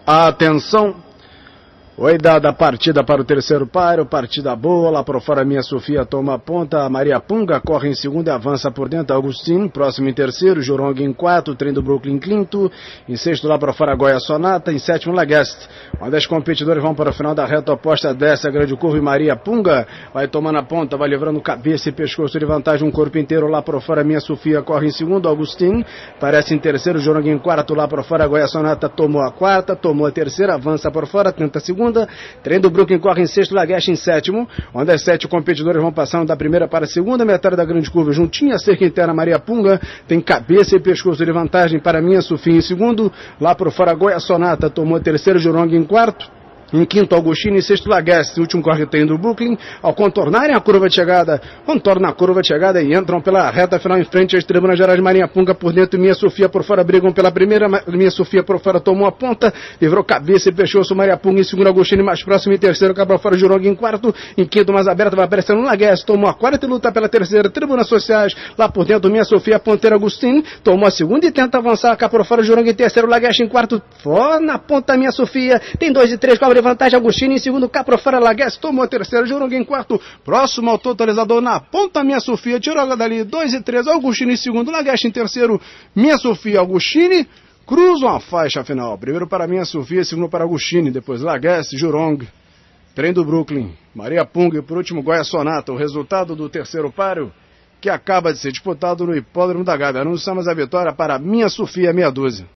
Atenção, foi dada a partida para o terceiro páreo, partida boa, lá por fora Minha Sofia toma a ponta, a Maria Punga corre em segundo e avança por dentro, Agostinho, próximo em terceiro, Jurong em quarto, Trem do Brooklyn quinto, em sexto lá por fora Goya Sonata, em sétimo Laguest. Uma das competidoras vão para o final da reta oposta, desce a grande curva e Maria Punga vai tomando a ponta, vai livrando cabeça e pescoço de vantagem, um corpo inteiro lá por fora, Minha Sofia corre em segundo, Agostinho, parece em terceiro, Jurong em quarto, lá por fora Goya Sonata tomou a quarta, tomou a terceira, avança por fora, tenta a segunda, Trem do Brooklyn corre em sexto, Laguest em sétimo, onde as 7 competidores vão passando da primeira para a segunda metade da grande curva, juntinha a cerca interna, Maria Punga tem cabeça e pescoço de vantagem para Minha Sofia em segundo, lá por fora Goya Sonata tomou a terceira, Jurong em quarto, em quinto Agostinho, em sexto Laguest, último corre Trem do Brooklyn, ao contornarem a curva de chegada, contornam a curva de chegada e entram pela reta final em frente às tribunas gerais, Maria Punga por dentro, Minha Sofia por fora, brigam pela primeira, Minha Sofia por fora tomou a ponta, livrou cabeça e pescoço, Maria Punga em segundo, Agostinho mais próximo em terceiro, cabra fora Jurong em quarto, em quinto mais aberto, vai aparecendo no Laguest, tomou a quarta e luta pela terceira, tribunas sociais, lá por dentro Minha Sofia, ponteira Agostinho, tomou a segunda e tenta avançar, cá por fora Jurong em terceiro, Laguest em quarto, fora na ponta Minha Sofia, tem 2 e 3, cobra de vantagem, Agostinho em segundo, cá por fora Laguest, tomou a terceira, Jurong em quarto, próximo ao totalizador na ponta Minha Sofia, tirou dali 2 e 3, Agostinho em segundo, Laguest em terceiro, Minha Sofia, Agostinho, cruzam a faixa final, primeiro para Minha Sofia, segundo para Agostinho, depois Laguest, Jurong, Trem do Brooklyn, Maria Punga e por último Goya Sonata, o resultado do terceiro páreo, que acaba de ser disputado no Hipódromo da Gávea. Anunciamos a vitória para Minha Sofia, meia dúzia.